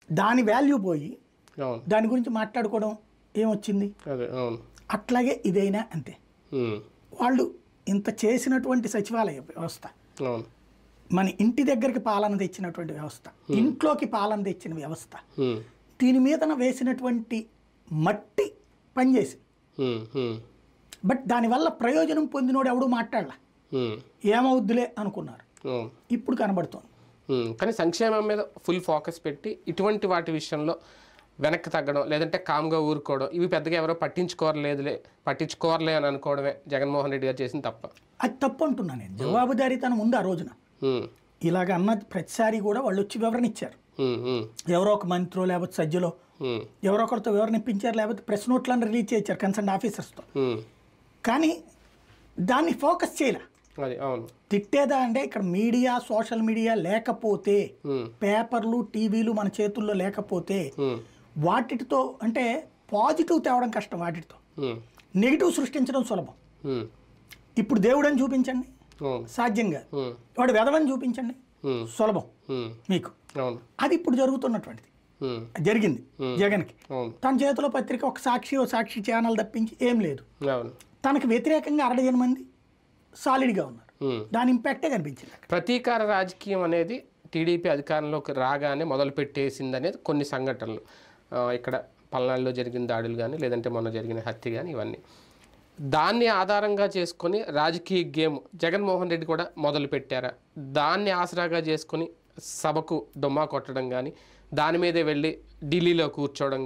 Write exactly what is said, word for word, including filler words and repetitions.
దాని వాల్యూ పోయి అవును దాని గురించి మాట్లాడుకోవడం ఏమొచ్చింది? అదే అవును అట్లాగే ఇదైనా అంతే. ఉమ్, వాళ్ళు ఇంత చేసినటువంటి సచివాలయ వ్యవస్థ, అవును మన ఇంటి దగ్గరికి పాలన తెచ్చినటువంటి వ్యవస్థ, ఇంట్లోకి పాలన తెచ్చిన వ్యవస్థ, ఉమ్, దీని మీదన వేసినటువంటి మట్టి పనిచేసి, ఉమ్, ఉమ్, బట్ దానివల్ల ప్రయోజనం పొందినోడు ఎవడు మాట్లాడలా, ఉమ్, ఏమవుద్దులే అనుకున్నారు. అవును ఇప్పుడు కనబడుతోంది. ఉమ్, కానీ సంక్షేమం మీద ఫుల్ ఫోకస్ పెట్టి ఇటువంటి వాటి విషయంలో వెనక్కి తగ్గడం లేదంటే కామ్గా ఊరుకోవడం ఇవి పెద్దగా ఎవరో పట్టించుకోరలేదులే పట్టించుకోరలే అని అనుకోవడమే జగన్మోహన్ రెడ్డి గారు చేసిన తప్ప. అది తప్పు అంటున్నా నేను. జవాబుదారీతనం ఉంది ఆ రోజున. ఉమ్, ఇలాగ అన్న ప్రతిసారి కూడా వాళ్ళు వచ్చి వివరణ ఇచ్చారు. ఉమ్, ఉమ్, ఎవరో ఒక మంత్రో లేకపోతే సజ్జలో ఉమ్, ఎవరో ఒకరితో వివరణ ఇప్పించారు, లేకపోతే ప్రెస్ నోట్లను రిలీజ్ చేయించారు కన్సర్న్ ఆఫీసర్స్తో. ఉమ్, కానీ దాన్ని ఫోకస్ చేయలే. అది అవును తిట్టేదా అంటే ఇక్కడ మీడియా, సోషల్ మీడియా లేకపోతే, ఉమ్, పేపర్లు టీవీలు మన చేతుల్లో లేకపోతే ఉమ్, వాటితో అంటే పాజిటివ్ తేవడం కష్టం, వాటితో ఉమ్, నెగిటివ్ సృష్టించడం సులభం. ఉమ్, ఇప్పుడు దేవుడని చూపించండి, అవును సాధ్యం కాదు. ఉమ్, వాడు వెధవని చూపించండి, ఉమ్, సులభం ఉమ్, మీకు. అవును అది ఇప్పుడు జరుగుతున్నటువంటిది, ఉమ్, జరిగింది జగన్కి. అవును తన చేతిలో పత్రిక ఒక సాక్షి, ఓ సాక్షి ఛానల్ తప్పించి ఏం లేదు. అవును తనకు వ్యతిరేకంగా అరడజన మంది సాలిడ్గా ఉన్నారు. ఉమ్. దాని ఇంపాక్టే కనిపించింది అక్కడ. ప్రతీకార రాజకీయం అనేది టీడీపీ అధికారంలోకి రాగానే మొదలు పెట్టేసింది అనేది కొన్ని సంఘటనలు. ఆ, ఇక్కడ పల్నాడులో జరిగిన దాడులు కానీ లేదంటే మొన్న జరిగిన హత్య కానీ ఇవన్నీ దాన్ని ఆధారంగా చేసుకొని రాజకీయ గేమ్ జగన్మోహన్ రెడ్డి కూడా మొదలు పెట్టారా? దాన్ని ఆసరాగా చేసుకొని సభకు డొమ్మా కొట్టడం కానీ దాని మీదే వెళ్ళి ఢిల్లీలో కూర్చోవడం